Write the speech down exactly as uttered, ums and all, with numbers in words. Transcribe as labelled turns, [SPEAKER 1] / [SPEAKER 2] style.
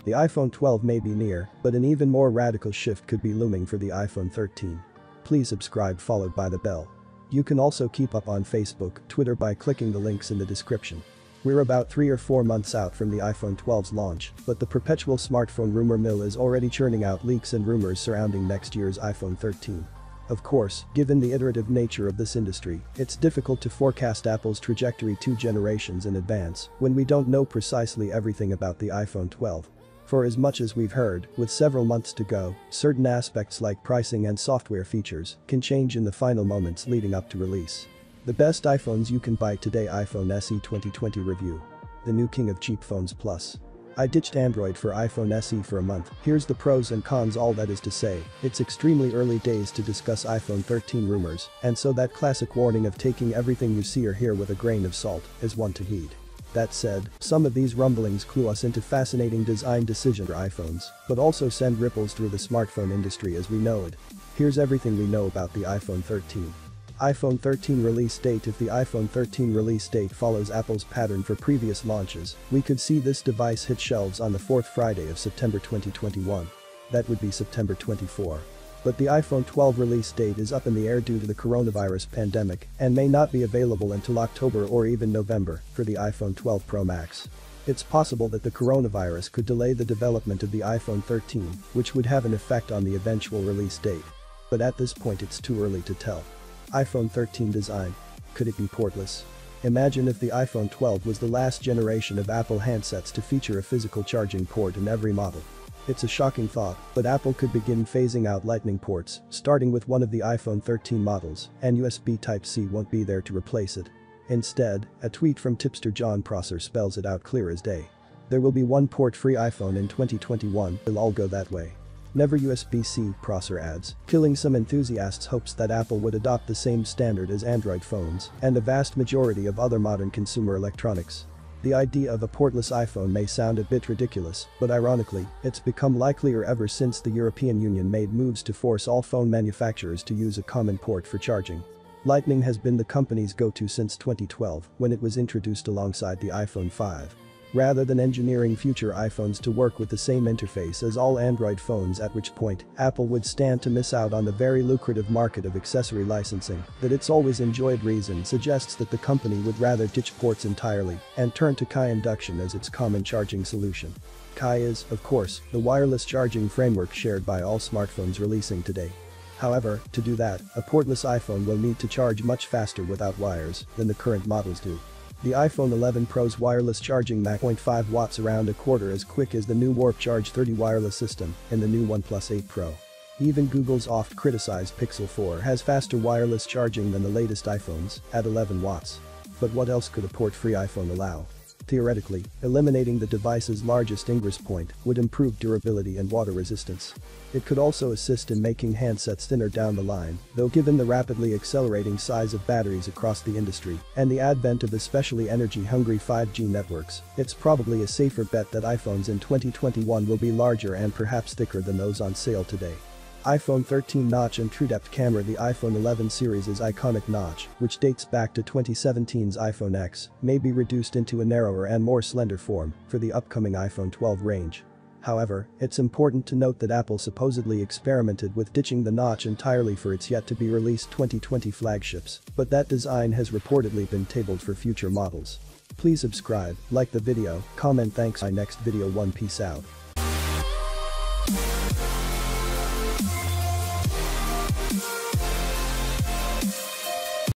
[SPEAKER 1] The iPhone twelve may be near, but an even more radical shift could be looming for the iPhone thirteen. Please subscribe followed by the bell. You can also keep up on Facebook, Twitter by clicking the links in the description. We're about three or four months out from the iPhone twelve's launch, but the perpetual smartphone rumor mill is already churning out leaks and rumors surrounding next year's iPhone thirteen. Of course, given the iterative nature of this industry, it's difficult to forecast Apple's trajectory two generations in advance when we don't know precisely everything about the iPhone twelve. For as much as we've heard, with several months to go, certain aspects like pricing and software features can change in the final moments leading up to release. The best iPhones you can buy today. iPhone S E twenty twenty review. The new king of cheap phones plus. I ditched Android for iPhone S E for a month. Here's the pros and cons. All that is to say, it's extremely early days to discuss iPhone thirteen rumors, and so that classic warning of taking everything you see or hear with a grain of salt is one to heed. That said, some of these rumblings clue us into fascinating design decisions for iPhones, but also send ripples through the smartphone industry as we know it. Here's everything we know about the iPhone thirteen. iPhone thirteen release date. If the iPhone thirteen release date follows Apple's pattern for previous launches, we could see this device hit shelves on the fourth Friday of September twenty twenty-one. That would be September twenty-fourth. But the iPhone twelve release date is up in the air due to the coronavirus pandemic and may not be available until October or even November for the iPhone twelve Pro Max. It's possible that the coronavirus could delay the development of the iPhone thirteen, which would have an effect on the eventual release date. But at this point it's too early to tell. iPhone thirteen design. Could it be portless? Imagine if the iPhone twelve was the last generation of Apple handsets to feature a physical charging port in every model. It's a shocking thought, but Apple could begin phasing out Lightning ports, starting with one of the iPhone thirteen models, and U S B Type-C won't be there to replace it. Instead, a tweet from tipster Jon Prosser spells it out clear as day. There will be one port-free iPhone in twenty twenty-one, it'll all go that way. Never U S B C, Prosser adds, killing some enthusiasts' hopes that Apple would adopt the same standard as Android phones and the vast majority of other modern consumer electronics. The idea of a portless iPhone may sound a bit ridiculous, but ironically, it's become likelier ever since the European Union made moves to force all phone manufacturers to use a common port for charging. Lightning has been the company's go-to since twenty twelve, when it was introduced alongside the iPhone five. Rather than engineering future iPhones to work with the same interface as all Android phones, at which point Apple would stand to miss out on the very lucrative market of accessory licensing that it's always enjoyed. Reason suggests that the company would rather ditch ports entirely and turn to Qi induction as its common charging solution. Qi is, of course, the wireless charging framework shared by all smartphones releasing today. However, to do that, a portless iPhone will need to charge much faster without wires than the current models do. The iPhone eleven Pro's wireless charging Mach zero point five watts, around a quarter as quick as the new Warp Charge thirty wireless system in the new OnePlus eight Pro. Even Google's oft-criticized Pixel four has faster wireless charging than the latest iPhones, at eleven watts. But what else could a port-free iPhone allow? Theoretically, eliminating the device's largest ingress point would improve durability and water resistance. It could also assist in making handsets thinner down the line, though given the rapidly accelerating size of batteries across the industry and the advent of especially energy-hungry five G networks, it's probably a safer bet that iPhones in twenty twenty-one will be larger and perhaps thicker than those on sale today. iPhone thirteen notch and TrueDepth camera. The iPhone eleven series' iconic notch, which dates back to twenty seventeen's iPhone X, may be reduced into a narrower and more slender form for the upcoming iPhone twelve range. However, it's important to note that Apple supposedly experimented with ditching the notch entirely for its yet-to-be-released twenty twenty flagships, but that design has reportedly been tabled for future models. Please subscribe, like the video, comment. Thanks. My next video. One Peace out.